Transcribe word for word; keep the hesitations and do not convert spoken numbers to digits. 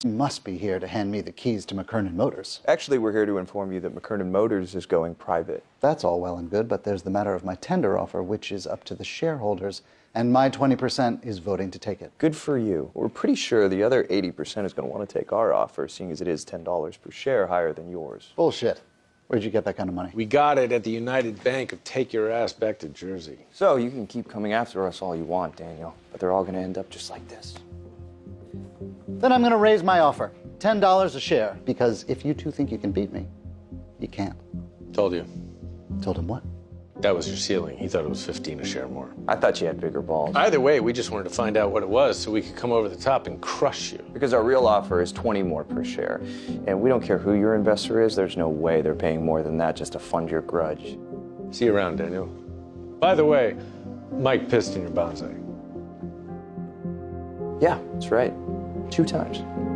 You must be here to hand me the keys to McKernan Motors. Actually, we're here to inform you that McKernan Motors is going private. That's all well and good, but there's the matter of my tender offer, which is up to the shareholders, and my twenty percent is voting to take it. Good for you. We're pretty sure the other eighty percent is going to want to take our offer, seeing as it is ten dollars per share higher than yours. Bullshit. Where'd you get that kind of money? We got it at the United Bank of Take Your Ass Back to Jersey. So you can keep coming after us all you want, Daniel, but they're all going to end up just like this. Then I'm going to raise my offer. ten dollars a share, because if you two think you can beat me, you can't. Told you. Told him what? That was your ceiling. He thought it was fifteen a share more. I thought you had bigger balls. Either way, we just wanted to find out what it was so we could come over the top and crush you. Because our real offer is twenty more per share. And we don't care who your investor is, there's no way they're paying more than that just to fund your grudge. See you around, Daniel. By the way, Mike pissed in your bonsai. Yeah, that's right. Two times.